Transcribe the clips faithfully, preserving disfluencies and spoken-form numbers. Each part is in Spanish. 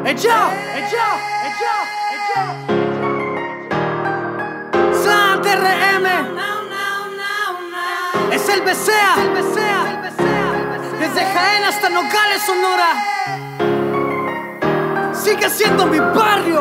E già, e già, e già, e già. Slant R M. Es el B C A. Desde Jaén hasta Nogales, Sonora. Sigue siendo mi barrio.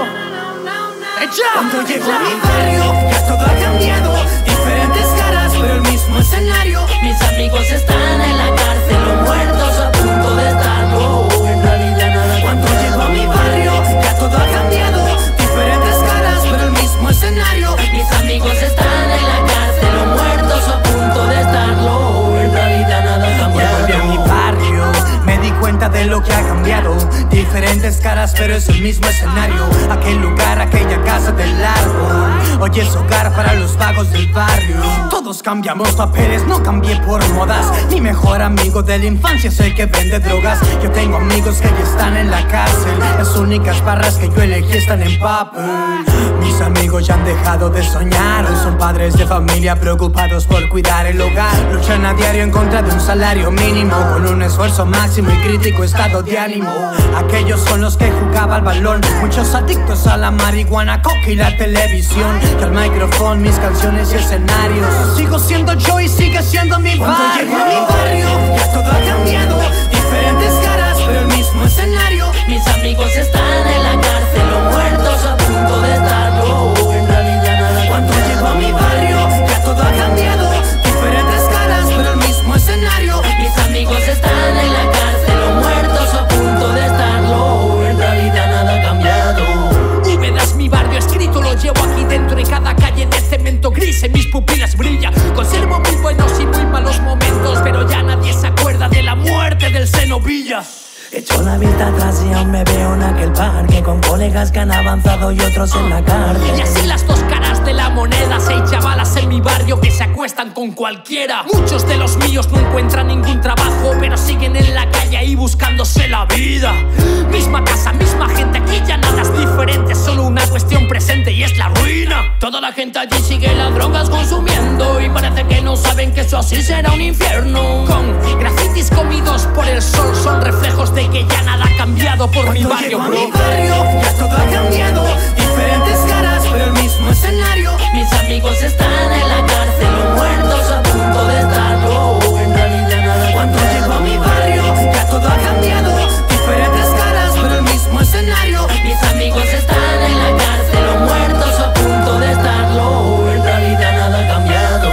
E già. Cuando llego a mi barrio, ya todo ha cambiado. Diferentes caras, pero el mismo escenario. Mis amigos están en la cárcel o muertos a punto de estarlo. En realidad nada. Cuando llego a mi barrio, ya todo ha cambiado. Diferentes caras, pero el mismo escenario. Mis amigos están en la cárcel o muertos a punto de estarlo. En realidad nada ha cambiado. Volví a mi barrio, me di cuenta de lo que ha cambiado. Diferentes caras, pero es el mismo escenario. Aquel lugar, aquella casa del árbol, hoy es hogar para los vagos del barrio. Todos cambiamos papeles, no cambié por modas. Mi mejor amigo de la infancia es el que vende drogas. Yo tengo amigos que ya están en la cárcel. Las únicas barras que yo elegí están en papel. Mis amigos ya han dejado de soñar. Hoy son padres de familia preocupados por cuidar el hogar. Luchan a diario en contra de un salario mínimo, con un esfuerzo máximo y crítico estado de ánimo. Aquellos son los que jugaban al balón, muchos adictos a la marihuana, coca y la televisión. Y al micrófono, mis canciones y escenarios. Sigo siendo yo y sigue siendo mi barrio. Cuando llego a mi barrio, ya todo ha cambiado. Diferentes caras, pero el mismo escenario. Mis amigos están en la cárcel o muertos a punto de estarlo. En realidad nada. Cuando llego a mi barrio, ya todo ha cambiado. Diferentes caras, pero el mismo escenario. Mis amigos están en la cárcel o muertos a punto de estarlo. En realidad nada ha cambiado. Úbeda es mi barrio, escrito lo llevo aquí dentro. En cada calle de cemento gris en mis pupilas brilla. Conservo muy buenos y muy malos momentos, pero ya nadie se acuerda de la muerte del Senovilla. Echo la vista atrás y aún me veo en aquel parque, con colegas que han avanzado y otros en la cárcel. Y así las dos caras de la moneda. Seis chavalas en mi barrio que se acuestan con cualquiera. Muchos de los míos no encuentran ningún trabajo, pero siguen en la calle ahí buscándose la vida. Misma casa, misma gente, aquí ya nada es diferente. Solo una cuestión presente y es la ruina. Toda la gente allí sigue las drogas consumiendo, y parece que no saben que eso así será un infierno. Con grafitis comidos por el sol, son reflejos de que ya nada ha cambiado por mi barrio, Cuando bro. llego a mi barrio, ya todo ha cambiado. Diferentes caras, pero el mismo escenario. Mis amigos están en la cárcel o muertos a punto de estarlo. En realidad nada. Cuando llego a mi barrio, ya todo ha cambiado. Diferentes caras, pero el mismo escenario. Mis amigos están en la cárcel o muertos a punto de estarlo. En realidad nada ha cambiado.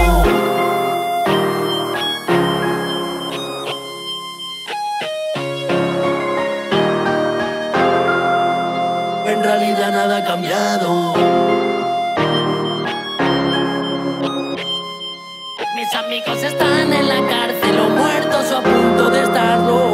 En realidad nada ha cambiado. Mis amigos están en la cárcel o muertos o a punto de estarlo.